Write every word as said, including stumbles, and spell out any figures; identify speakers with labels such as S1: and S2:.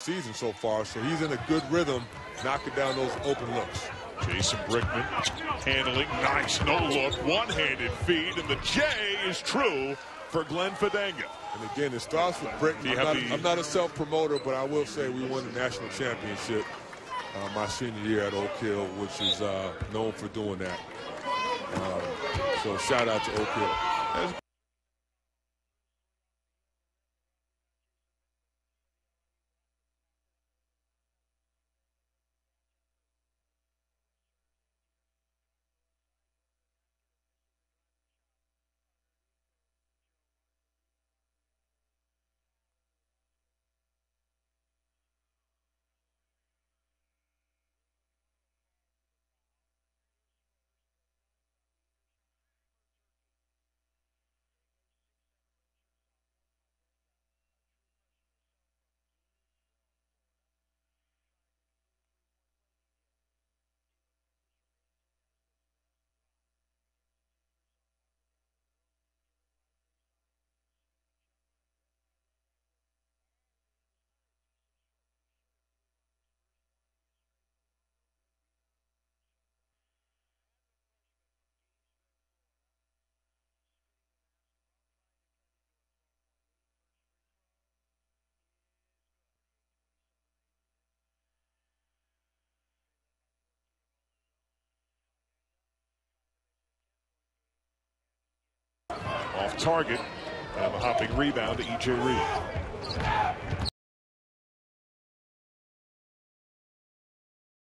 S1: season so far, so he's in a good rhythm, knocking down those open looks.
S2: Jason Brickman handling, nice no-look, one-handed feed, and the J is true for Glenn Feidanga.
S1: And again, it starts with Brickman. I'm, the... I'm not a self-promoter, but I will say we won the national championship uh, my senior year at Oak Hill, which is uh, known for doing that. Uh, so shout out to Oak Hill. That's
S2: off target. And a hopping rebound to E J Reed.